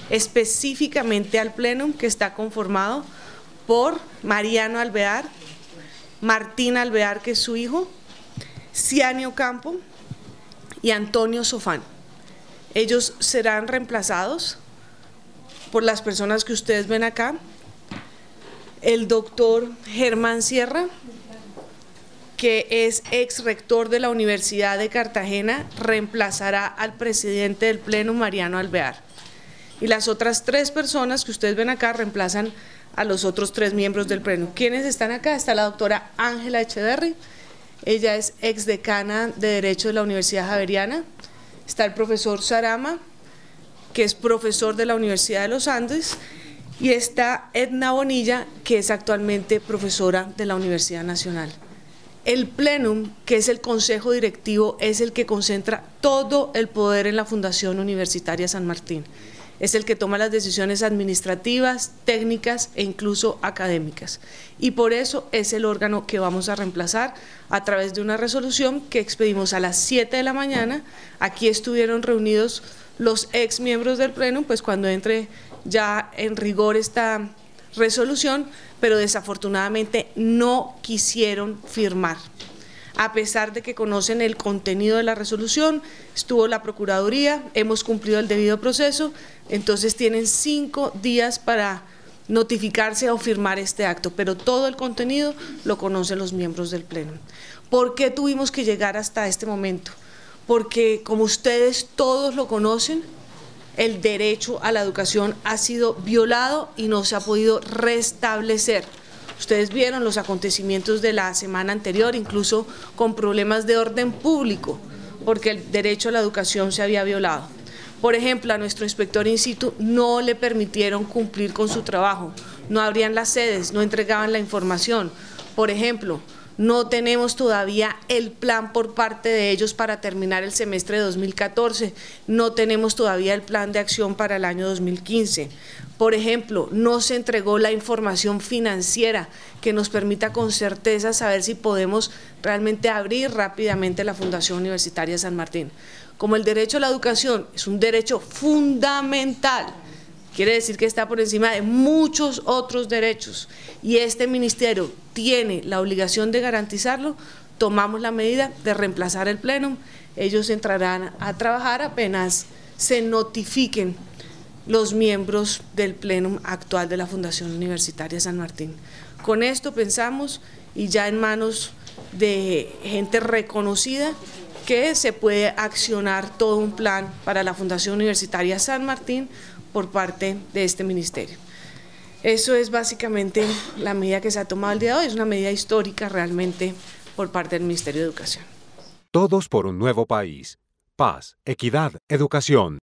específicamente al Plenum, que está conformado por Mariano Alvear, Martín Alvear, que es su hijo, Cianio Campo y Antonio Sofán. Ellos serán reemplazados por las personas que ustedes ven acá. El doctor Germán Sierra, que es ex rector de la Universidad de Cartagena, reemplazará al presidente del Pleno, Mariano Alvear. Y las otras 3 personas que ustedes ven acá reemplazan a los otros 3 miembros del Pleno. ¿Quiénes están acá? Está la doctora Ángela Echeverry, ella es ex decana de Derecho de la Universidad Javeriana. Está el profesor Sarama, que es profesor de la Universidad de los Andes, y está Edna Bonilla, que es actualmente profesora de la Universidad Nacional. El Plenum, que es el Consejo Directivo, es el que concentra todo el poder en la Fundación Universitaria San Martín. Es el que toma las decisiones administrativas, técnicas e incluso académicas. Y por eso es el órgano que vamos a reemplazar a través de una resolución que expedimos a las 7 de la mañana. Aquí estuvieron reunidos los ex miembros del Plenum, pues cuando entre ya en rigor esta resolución, pero desafortunadamente no quisieron firmar. A pesar de que conocen el contenido de la resolución, estuvo la Procuraduría, hemos cumplido el debido proceso, entonces tienen 5 días para notificarse o firmar este acto, pero todo el contenido lo conocen los miembros del Pleno. ¿Por qué tuvimos que llegar hasta este momento? Porque, como ustedes todos lo conocen, el derecho a la educación ha sido violado y no se ha podido restablecer. Ustedes vieron los acontecimientos de la semana anterior, incluso con problemas de orden público, porque el derecho a la educación se había violado. Por ejemplo, a nuestro inspector in situ no le permitieron cumplir con su trabajo, no abrían las sedes, no entregaban la información. Por ejemplo, no tenemos todavía el plan por parte de ellos para terminar el semestre de 2014, no tenemos todavía el plan de acción para el año 2015. Por ejemplo, no se entregó la información financiera que nos permita con certeza saber si podemos realmente abrir rápidamente la Fundación Universitaria San Martín. Como el derecho a la educación es un derecho fundamental, quiere decir que está por encima de muchos otros derechos y este ministerio tiene la obligación de garantizarlo, tomamos la medida de reemplazar el Plenum. Ellos entrarán a trabajar apenas se notifiquen los miembros del Plenum actual de la Fundación Universitaria San Martín. Con esto pensamos, y ya en manos de gente reconocida, que se puede accionar todo un plan para la Fundación Universitaria San Martín por parte de este ministerio. Eso es básicamente la medida que se ha tomado el día de hoy, es una medida histórica realmente por parte del Ministerio de Educación. Todos por un nuevo país. Paz, equidad, educación.